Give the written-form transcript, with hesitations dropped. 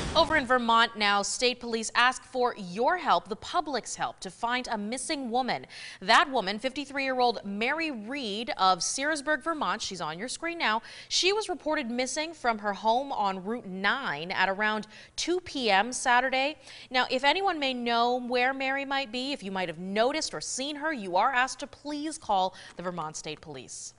Over in Vermont now, state police ask for your help, the public's help, to find a missing woman. That woman, 53-year-old Mary Reed of Searsburg, Vermont, she's on your screen now. She was reported missing from her home on Route 9 at around 2 p.m. Saturday. Now, if anyone may know where Mary might be, if you might have noticed or seen her, you are asked to please call the Vermont State Police.